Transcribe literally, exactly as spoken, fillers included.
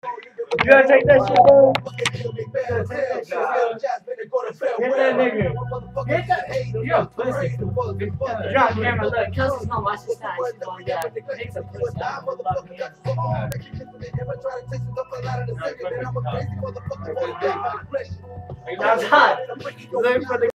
You gotta take that shit, bro. Hit that nigga. Hit that. You're a pussy. Drop camera. Look, Kelsey's gonna watch this time. She's going, yeah, Nick's a pussy. I'm gonna love him. That's hot. Look for the